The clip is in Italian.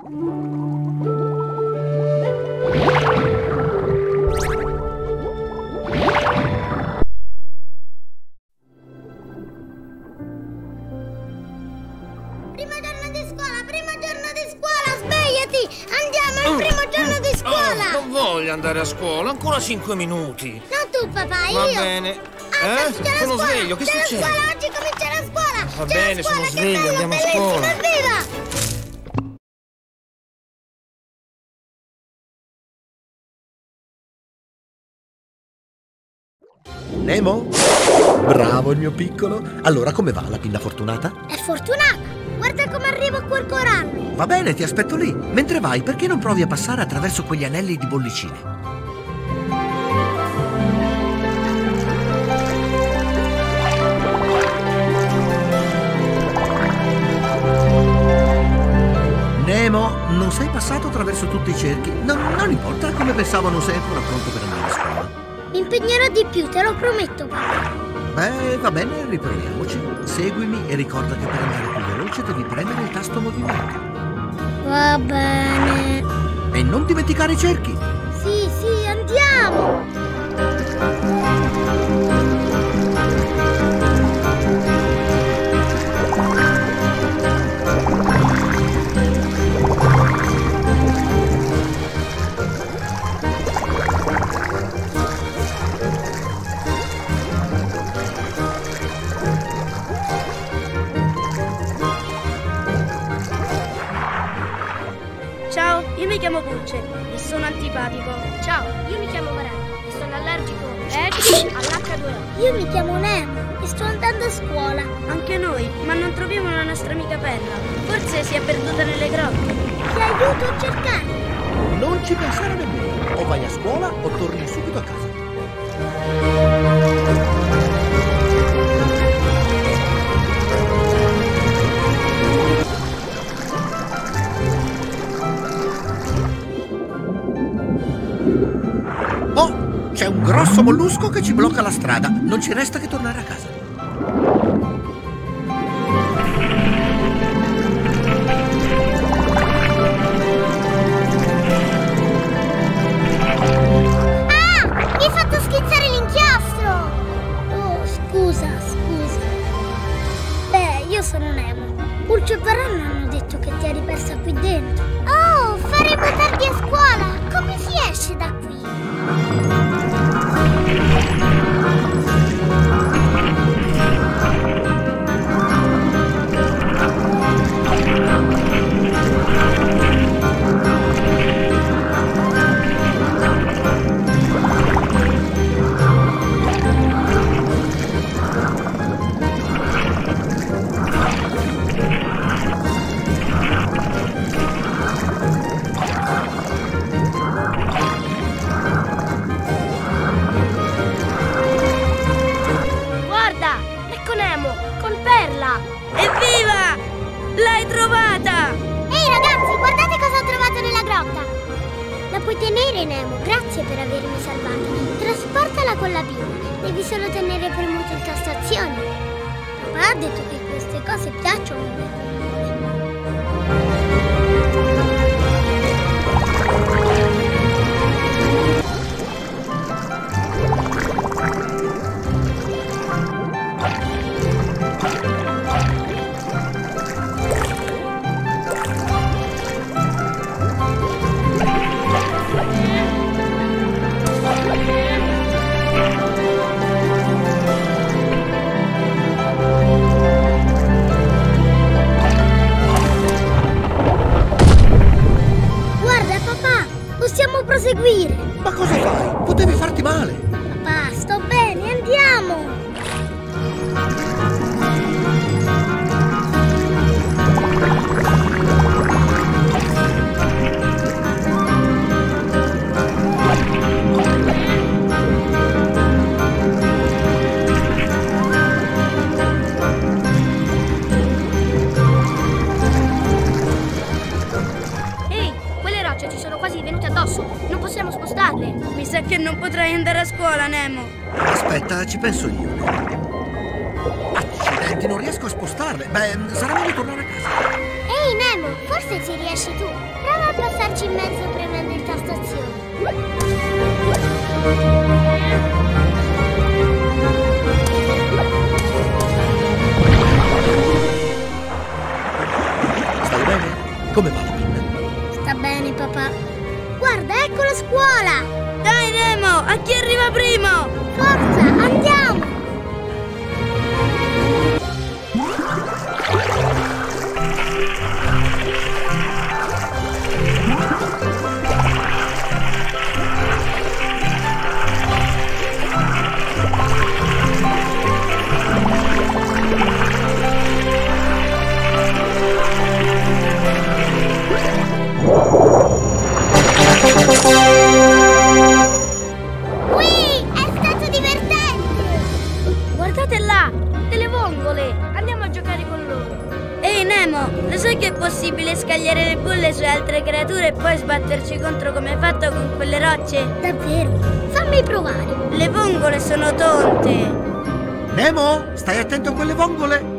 Primo giorno di scuola, svegliati! Andiamo al primo giorno di scuola! Non voglio andare a scuola, ancora 5 minuti. Non tu, papà, io! Va bene. Sono sveglio, che succede? C'è la scuola, oggi comincia la scuola! Va bene, sono sveglio, andiamo a scuola. Viva! Nemo? Bravo il mio piccolo. Allora come va la pinna fortunata? È fortunata! Guarda come arrivo a quel coranno! Va bene, ti aspetto lì. Mentre vai, perché non provi a passare attraverso quegli anelli di bollicine? Nemo, non sei passato attraverso tutti i cerchi? Non importa, come pensavo non sei ancora pronto per andare a scuola. Mi impegnerò di più, te lo prometto, papà. Beh, va bene, riproviamoci. Seguimi e ricorda che per andare più veloce devi premere il tasto movimento. Va bene. E non dimenticare i cerchi. Sì, andiamo! Ciao, io mi chiamo Pulce e sono antipatico. Ciao, io mi chiamo Varano e sono allergico all'H2O. Io mi chiamo Nemo e sto andando a scuola. Anche noi, ma non troviamo la nostra amica Perla. Forse si è perduta nelle grotte. Ti aiuto a cercare. Non ci pensare nemmeno. O vai a scuola o torni subito a casa. Oh, c'è un grosso mollusco che ci blocca la strada. Non ci resta che tornare a casa. Mi hai fatto schizzare l'inchiostro! Oh, scusa. Beh, io sono Nemo. Pulce e Varano hanno detto che ti eri persa qui dentro. Oh, faremo tardi a scuola! Come si esce da qui? Evviva! L'hai trovata! Ehi ragazzi, guardate cosa ho trovato nella grotta! La puoi tenere, Nemo, grazie per avermi salvato. Trasportala con la pinna, devi solo tenere premuto il tasto azione. Papà ha detto che queste cose piacciono a me. Possiamo proseguire! Ma cosa fai? Potevi farti male! Papà, sto bene, andiamo! Non possiamo spostarle. Mi sa che non potrai andare a scuola, Nemo. Aspetta, ci penso io. Accidenti, non riesco a spostarle. Beh, sarà meglio tornare a casa. Ehi, Nemo! Nemo, forse ci riesci tu. Prova a passarci in mezzo premendo il tasto azione. Stai bene? Come va la pinna? Sta bene, papà. Guarda, ecco la scuola! Dai Nemo, a chi arriva primo? Forza, andiamo! Lo sai che è possibile scagliare le bolle su altre creature e poi sbatterci contro come hai fatto con quelle rocce? Davvero? Fammi provare. Le vongole sono tonte. Nemo, stai attento a quelle vongole?